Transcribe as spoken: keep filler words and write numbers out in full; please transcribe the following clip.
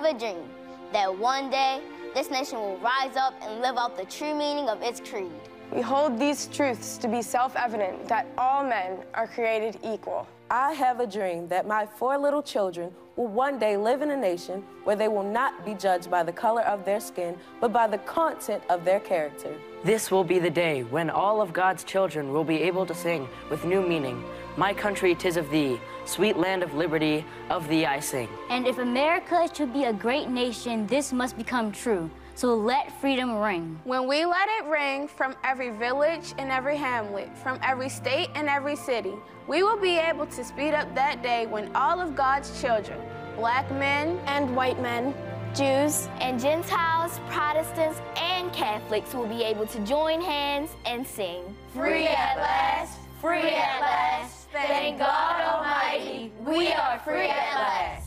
have a dream that one day this nation will rise up and live out the true meaning of its creed. We hold these truths to be self-evident that all men are created equal. I have a dream that my four little children will one day live in a nation where they will not be judged by the color of their skin, but by the content of their character. This will be the day when all of God's children will be able to sing with new meaning. My country, 'tis of thee, sweet land of liberty, of thee I sing. And if America is to be a great nation, this must become true. So let freedom ring. When we let it ring from every village and every hamlet, from every state and every city, we will be able to speed up that day when all of God's children, black men and white men, Jews and Gentiles, Protestants and Catholics will be able to join hands and sing. Free at last, free at last, thank God Almighty, we are free at last.